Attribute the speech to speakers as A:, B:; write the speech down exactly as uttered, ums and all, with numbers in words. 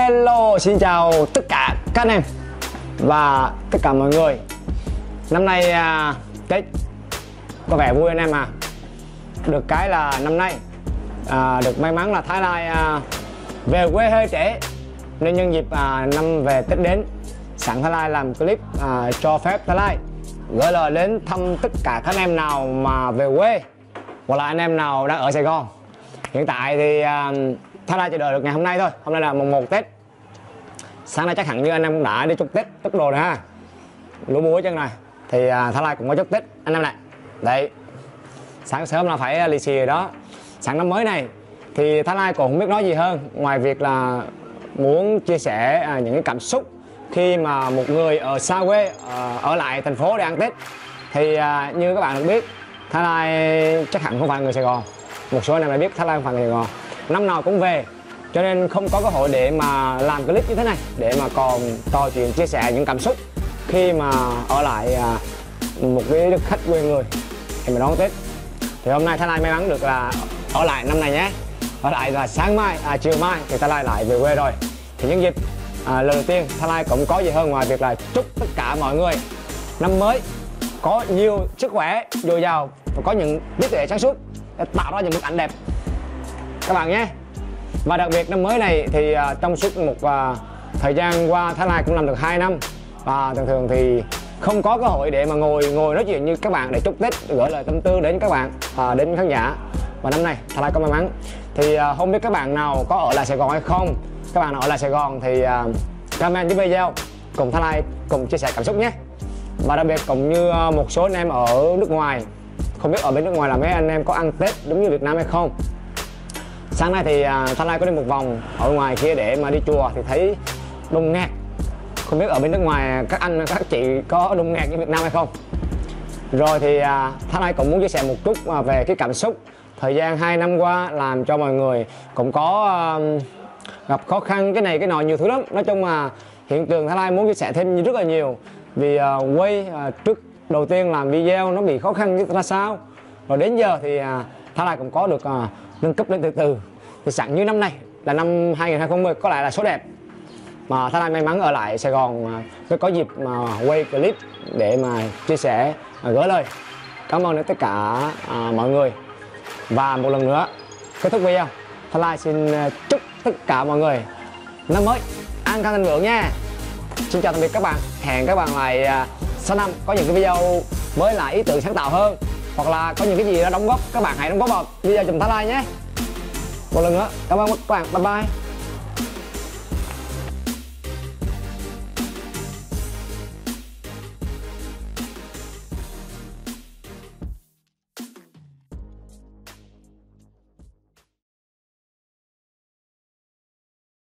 A: Hello, xin chào tất cả các anh em và tất cả mọi người. Năm nay à, Tết có vẻ vui anh em à. Được cái là năm nay à, được may mắn là Thái Lai à, về quê hơi trễ, nên nhân dịp à, năm về Tết đến, sẵn Thái Lai làm clip à, cho phép Thái Lai gửi lời đến thăm tất cả các anh em nào mà về quê hoặc là anh em nào đang ở Sài Gòn. Hiện tại thì à, Thái Lai chỉ đợi được ngày hôm nay thôi. Hôm nay là mùng một Tết. Sáng nay chắc hẳn như anh em cũng đã đi chúc Tết, chúc đồ này ha, lúa muối chân này. Thì à, Thái Lai cũng có chúc Tết anh em này. Đấy, sáng sớm là phải lì xì rồi đó. Sáng năm mới này thì Thái Lai cũng không biết nói gì hơn ngoài việc là muốn chia sẻ à, những cái cảm xúc khi mà một người ở xa quê à, ở lại thành phố để ăn Tết. Thì à, như các bạn được biết, Thái Lai chắc hẳn không phải người Sài Gòn. Một số anh em đã biết Thái Lai không phải người Sài Gòn, năm nào cũng về, cho nên không có cơ hội để mà làm clip như thế này để mà còn trò chuyện chia sẻ những cảm xúc khi mà ở lại à, một cái đất khách quê người để mà đón Tết. Thì hôm nay Thái Lai may mắn được là ở lại năm này nhé. Ở lại là sáng mai, à, chiều mai thì Thái Lai lại về quê rồi. Thì nhân dịp à, lần đầu tiên Thái Lai cũng có gì hơn ngoài việc là chúc tất cả mọi người năm mới có nhiều sức khỏe, dồi dào và có những trí tuệ sáng suốt để tạo ra những bức ảnh đẹp các bạn nhé. Và đặc biệt năm mới này thì à, trong suốt một à, thời gian qua Thái Lai cũng làm được hai năm, và thường thường thì không có cơ hội để mà ngồi ngồi nói chuyện như các bạn để chúc Tết, gửi lời tâm tư đến các bạn, à, đến khán giả. Và năm nay Thái Lai có may mắn. Thì à, không biết các bạn nào có ở lại Sài Gòn hay không. Các bạn nào ở lại Sài Gòn thì à, comment dưới video cùng Thái Lai cùng chia sẻ cảm xúc nhé. Và đặc biệt cũng như à, một số anh em ở nước ngoài, không biết ở bên nước ngoài là mấy anh em có ăn Tết đúng như Việt Nam hay không. Sáng nay thì à, Thái Lai có đi một vòng ở ngoài kia để mà đi chùa thì thấy đông nghẹt. Không biết ở bên nước ngoài các anh các chị có đông nghẹt như Việt Nam hay không. Rồi thì à, Thái Lai cũng muốn chia sẻ một chút à, về cái cảm xúc thời gian hai năm qua, làm cho mọi người cũng có à, gặp khó khăn cái này cái nọ nhiều thứ lắm. Nói chung là hiện tượng Thái Lai muốn chia sẻ thêm rất là nhiều. Vì à, quay à, trước đầu tiên làm video nó bị khó khăn như ra sao, rồi đến giờ thì à, Thái Lai cũng có được à, nâng cấp lên từ từ. Thì sẵn như năm nay là năm hai nghìn không trăm có lẽ là số đẹp mà Thái Lai may mắn ở lại Sài Gòn mới có dịp mà quay clip để mà chia sẻ, gửi lời cảm ơn đến tất cả à, mọi người. Và một lần nữa kết thúc video, Thái Lai xin chúc tất cả mọi người năm mới an khang thịnh vượng nha. Xin chào tạm biệt các bạn, hẹn các bạn lại à, sau năm có những cái video mới lại ý tưởng sáng tạo hơn, hoặc là có những cái gì đó đóng góp các bạn hãy đóng góp vào video giùm Thái Lai nhé. Một lần nữa cảm ơn các bạn, bye bye.